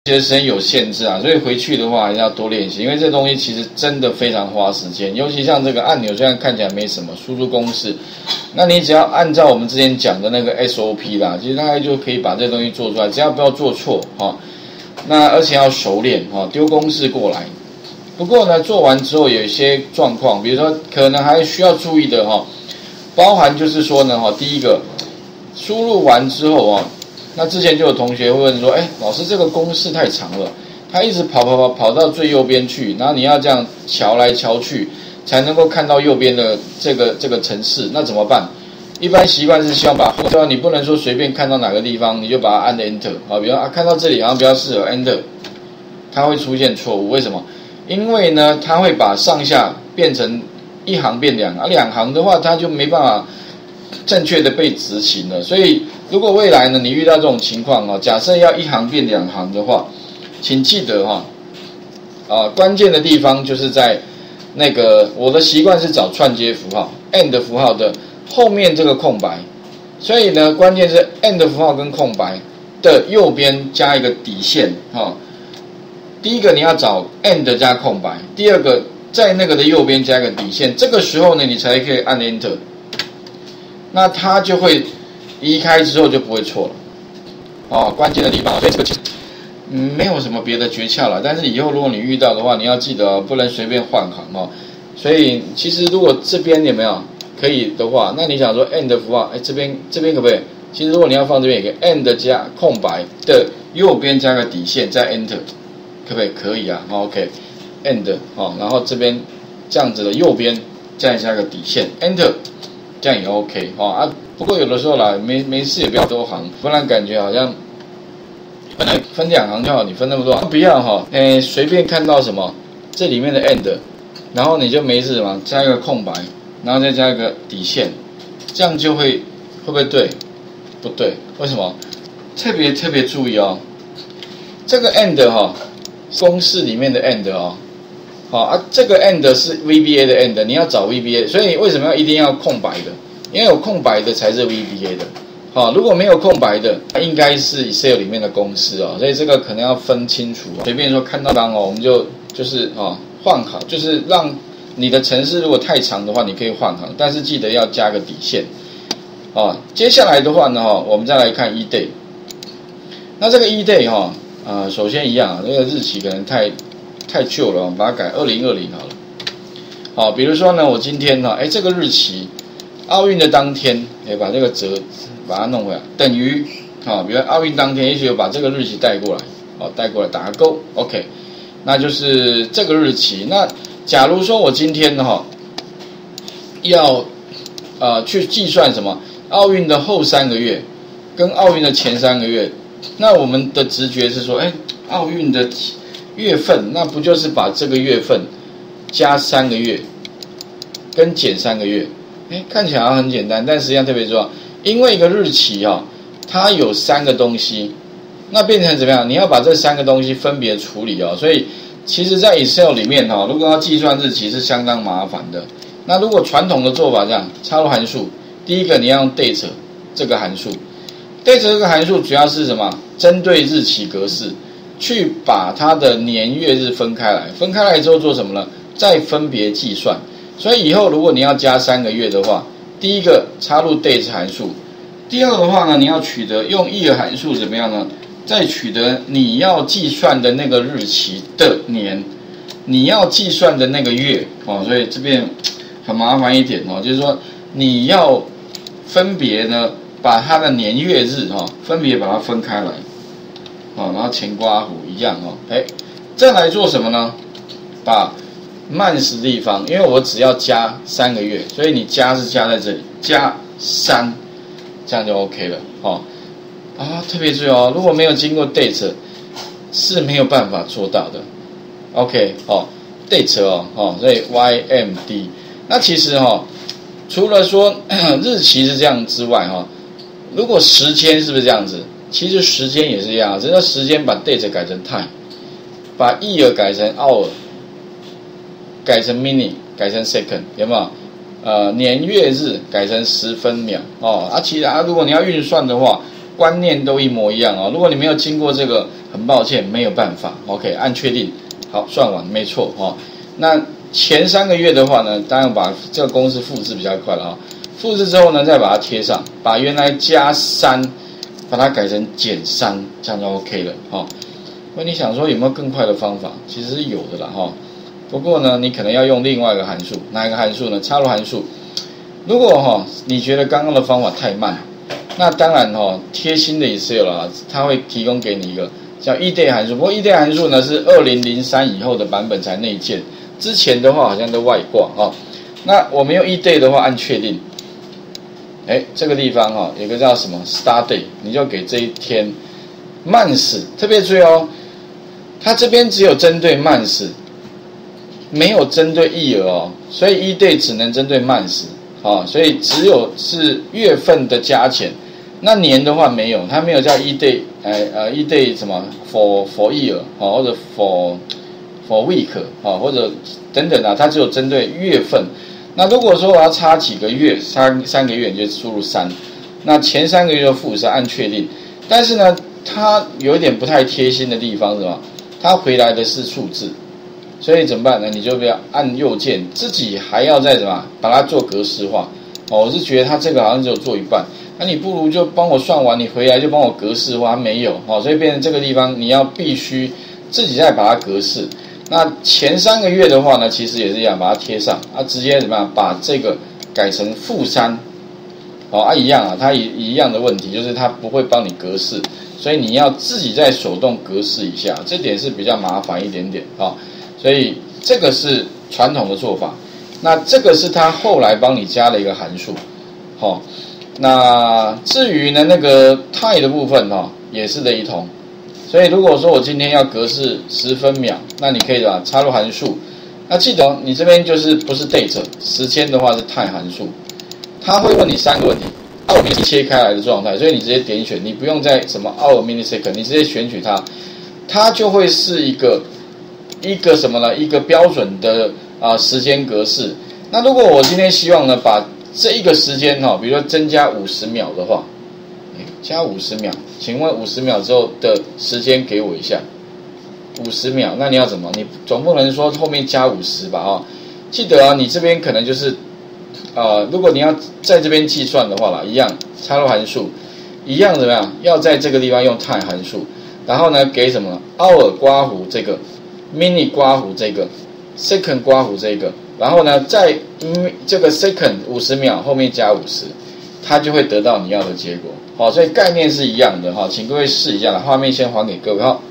其实时间有限制啊，所以回去的话还是要多练习，因为这东西其实真的非常花时间。尤其像这个按钮，虽然看起来没什么，输入公式，那你只要按照我们之前讲的那个 SOP 啦，其实大概就可以把这东西做出来，只要不要做错哈。那而且要熟练哈，丢公式过来。不过呢，做完之后有一些状况，比如说可能还需要注意的哈，包含就是说呢哈，第一个输入完之后啊。那之前就有同学会问说，老师这个公式太长了，他一直跑到最右边去，然后你要这样瞧来瞧去，才能够看到右边的这个程式，那怎么办？一般习惯是希望把，你不能说随便看到哪个地方你就把它按 Enter 啊，比如看到这里好像比较适合 Enter， 它会出现错误，为什么？因为呢，它会把上下变成一行变两行，两行的话它就没办法正确的被执行了，所以如果未来呢你遇到这种情况啊，假设要一行变两行的话，请记得关键的地方就是在那个我的习惯是找串接符号 and 符号的后面这个空白，所以呢关键是 and 符号跟空白的右边加一个底线第一个你要找 and 加空白，第二个在那个的右边加一个底线，这个时候呢你才可以按 enter， 那它就会移开之后就不会错了关键的地方，所以这个没有什么别的诀窍了，但是以后如果你遇到的话，你要记得不能随便换行所以其实如果这边有没有可以的话，那你想说 and 符号这边可不可以？其实如果你要放这边也可以 and 加空白的右边加个底线再 enter， 可不可以？可以啊OK and 然后这边这样子的右边再加个底线 enter， 这样也 OK不过有的时候啦，没事也不要多行，不然感觉好像本来分两行就好，你分那么多，不要随便看到什么这里面的 end， 然后你就没事嘛，加一个空白，然后再加一个底线，这样就会不会对？不对，为什么？特别注意这个 end 公式里面的 end 这个 end 是 VBA 的 end， 你要找 VBA， 所以为什么一定要空白的？因为有空白的才是 VBA 的如果没有空白的，应该是 Excel 里面的公式所以这个可能要分清楚随便说看到我们就是换行，就是让你的程式如果太长的话，你可以换行，但是记得要加个底线接下来的话呢我们再来看 eDay。那这个 eDay 首先一样这个日期可能太旧了，把它改2020好了。比如说呢，我今天这个日期。奥运的当天，把这个把它弄回来，等于比如奥运当天，也许有把这个日期带过来，打个勾 ，OK， 那就是这个日期。那假如说我今天要去计算什么奥运的后3个月跟奥运的前3个月，那我们的直觉是说，奥运的月份，那不就是把这个月份加3个月跟减3个月？看起来好像很简单，但实际上特别重要，因为一个日期它有3个东西，那变成怎么样？你要把这3个东西分别处理所以其实在 Excel 里面如果要计算日期是相当麻烦的。那如果传统的做法这样，插入函数，第一个你要用 date 这个函数 ，date 这个函数主要是什么？针对日期格式去把它的年月日分开来，分开来之后做什么呢？再分别计算。所以以后如果你要加3个月的话，第一个插入 date 函数，第二个的话呢，你要取得用 year 函数怎么样呢？再取得你要计算的那个日期的年，你要计算的那个月所以这边很麻烦一点就是说你要分别呢把它的年月日分别把它分开来然后前刮弧一样再来做什么呢？把慢时地方，因为我只要加3个月，所以你加是加在这里，加3，这样就 OK 了特别注意如果没有经过 date 是没有办法做到的 OK date 所以 YMD。 那其实除了说日期是这样之外如果时间是不是这样子？其实时间也是一样，只是时间把 date 改成 time， 把 year 改成 hour， 改成 minute， 改成 second， 有没有？年月日改成10分秒其实如果你要运算的话， 观念都一模一样哦。如果你没有经过这个，很抱歉，没有办法。OK， 按确定，好，算完，没错哦。那前3个月的话呢，当然把这个公式复制比较快了啊。复制之后呢，再把它贴上，把原来+3，把它改成-3，这样就 OK 了哈。那你想说有没有更快的方法？其实是有的啦哈。不过呢，你可能要用另外一个函数，哪一个函数呢？插入函数。如果你觉得刚刚的方法太慢，那当然贴心的 Excel 啦，它会提供给你一个叫 eDate 函数。不过 eDate 函数呢是2003以后的版本才内建，之前的话好像都外挂哦。那我们用 eDate 的话，按确定。这个地方有个叫什么 Start Day， 你就给这一天慢时，特别注意哦，它这边只有针对慢时，没有针对一额哦，所以eDate只能针对慢时。所以只有是月份的加减，那年的话没有，它没有叫eDate eDate 什么 for year 或者 for week 或者等等它只有针对月份。那如果说我要差几个月，三个月，你就输入3，那前3个月就负3，按确定。但是呢，它有一点不太贴心的地方是吧？它回来的是数字。所以怎么办呢？你就不要按右键，自己还要再把它做格式化。我是觉得它这个好像只有做一半，那你不如就帮我算完，你回来就帮我格式化，没有所以变成这个地方你要必须自己再把它格式。那前3个月的话呢，其实也是一样，把它贴上直接怎么样把这个改成-3，一样它一样的问题，就是它不会帮你格式，所以你要自己再手动格式一下，这点是比较麻烦一点点所以这个是传统的做法，那这个是他后来帮你加了一个函数，那至于呢那个 time 的部分也是雷同，所以如果说我今天要格式10分秒，那你可以插入函数，那记得你这边就是不是 date 时间的话是 time 函数，他会问你3个问题，hour millisecond 切开来的状态，所以你直接点选，你不用再什么 hour millisecond， 你直接选取它，它就会是一个什么呢？一个标准的时间格式。那如果我今天希望呢，把这一个时间比如说增加50秒的话，加50秒，请问50秒之后的时间给我一下，50秒，那你要怎么？你总不能说后面加50吧记得你这边可能就是如果你要在这边计算的话啦，一样插入函数，一样怎么样？要在这个地方用 time 函数，然后呢给什么 hour 刮弧这个。mini 刮弧这个 second 刮弧这个，然后呢在这个 second 50秒后面加50，它就会得到你要的结果所以概念是一样的请各位试一下啦，画面先还给各位